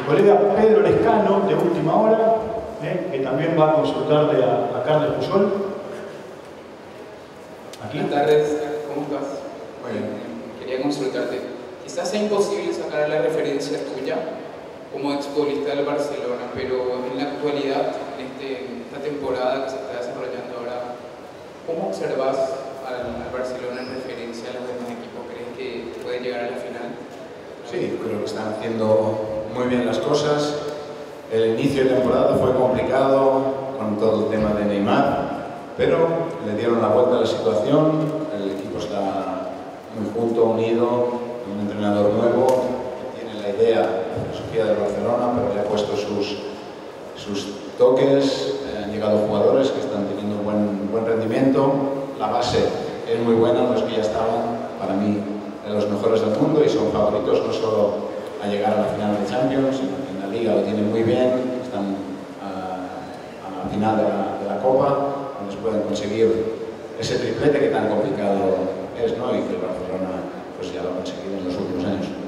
colega Pedro Lescano, de Última Hora, que también va a consultarle a Carles Puyol. Aquí. Buenas tardes, ¿cómo estás? Bueno, quería consultarte. Quizás sea imposible sacar la referencia tuya como exfutbolista del Barcelona, pero en la actualidad, en esta temporada que se está desarrollando ahora, ¿cómo observas al Barcelona en referencia a los demás equipos? ¿Crees que puede llegar a la final? Sí, creo que están haciendo muy bien las cosas. El inicio de temporada fue complicado con todo el tema de Neymar, pero le dieron la vuelta a la situación. El equipo está muy junto, unido, un entrenador nuevo que tiene la idea, la filosofía del Barcelona, pero le ha puesto sus toques. Han llegado jugadores que están teniendo buen rendimiento. La base es muy buena, los que ya estaban, para mí, de los mejores del mundo y son favoritos no solo a llegar a la final de Champions, sino que en la Liga lo tienen muy bien, están a la final de la Copa, donde pueden conseguir ese triplete que tan complicado es, ¿no? Y que el Barcelona pues ya lo ha conseguido en los últimos años.